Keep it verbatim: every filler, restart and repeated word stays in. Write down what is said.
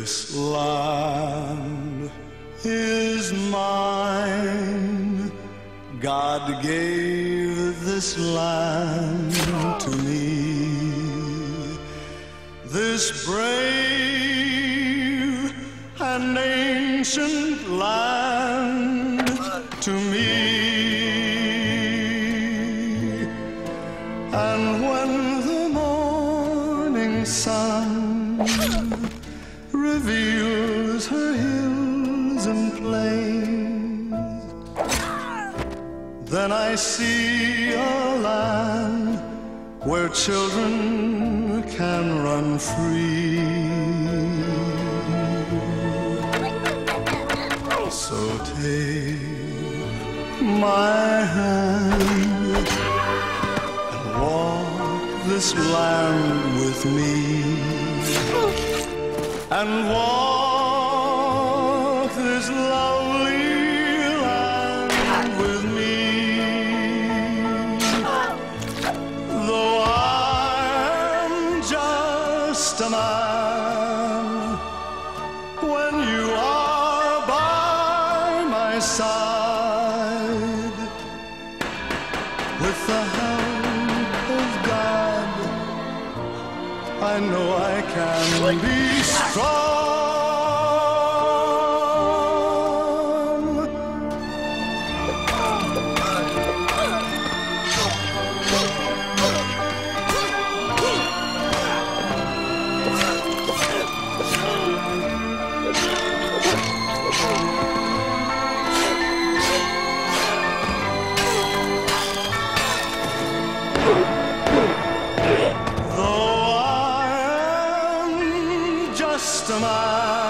This land is mine. God gave this land to me. This brave and ancient land to me. And when the morning sun reveals her hills and plains, then I see a land where children can run free. So take my hand and walk this land with me, and walk this lovely land with me. Though I'm just a man, when you are by my side, with the hand of God, I know I can be strong. Though I am just a man,